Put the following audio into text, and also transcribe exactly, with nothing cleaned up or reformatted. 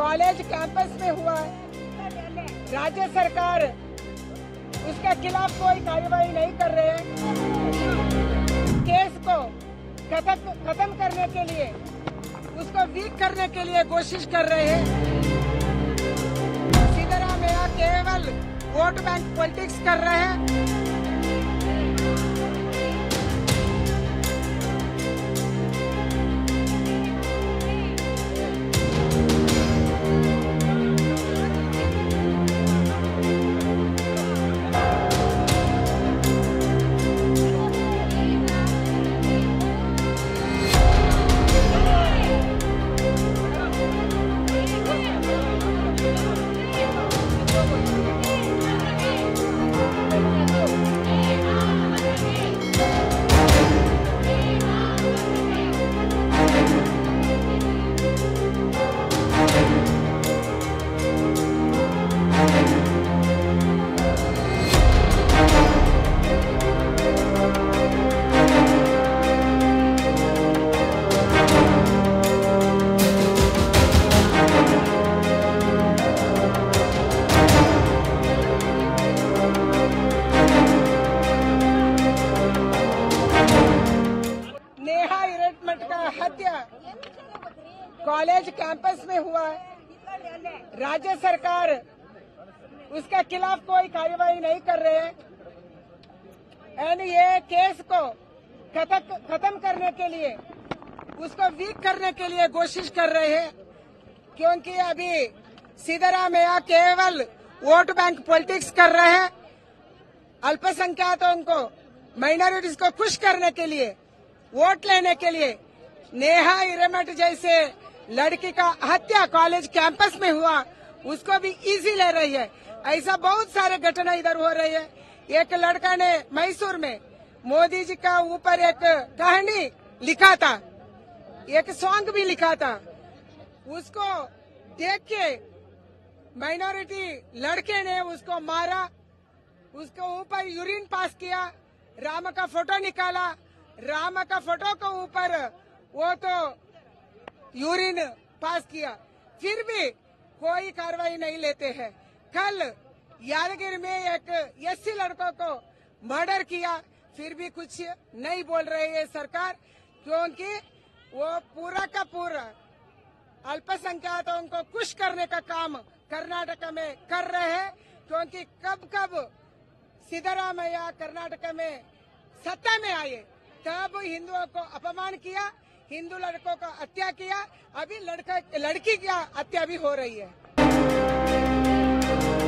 College campus में हुआ है। राज्य सरकार उसके खिलाफ कोई कार्रवाई नहीं कर रहे हैं। केस को खत्म खत्म करने के लिए, उसको वीक करने के लिए कोशिश कर रहे हैं। सिद्धरामैया केवल वोट बैंक पॉलिटिक्स कर रहे हैं। हत्या कॉलेज कैंपस में हुआ है। राज्य सरकार उसके खिलाफ कोई कार्रवाई नहीं कर रहे हैं। एंड ये केस को खत्म खत्म करने के लिए, उसको वीक करने के लिए कोशिश कर रहे हैं, क्योंकि अभी सिद्धरामैया केवल वोट बैंक पॉलिटिक्स कर रहे हैं। अल्पसंख्याकों को, माइनॉरिटीज को खुश करने के लिए, वोट लेने के लिए नेहा हिरेमठ जैसे लड़की का हत्या कॉलेज कैंपस में हुआ, उसको भी इजी ले रही है। ऐसा बहुत सारे घटना इधर हो रही है। एक लड़का ने मैसूर में मोदी जी का ऊपर एक कहानी लिखा था, एक सॉन्ग भी लिखा था। उसको देख के माइनॉरिटी लड़के ने उसको मारा, उसको ऊपर यूरिन पास किया, राम का फोटो निकाला, राम का फोटो के ऊपर वो तो यूरिन पास किया, फिर भी कोई कार्रवाई नहीं लेते हैं। कल यादगिरी में एक एससी लड़कों को मर्डर किया, फिर भी कुछ नहीं बोल रही है सरकार, क्योंकि वो पूरा का पूरा अल्पसंख्याकों को खुश करने का काम कर्नाटक में कर रहे हैं। क्योंकि कब कब सिद्धरामैया कर्नाटक में सत्ता में आए तब हिंदुओं को अपमान किया, हिंदू लड़कों का हत्या किया, अभी लड़का लड़की की हत्या भी हो रही है।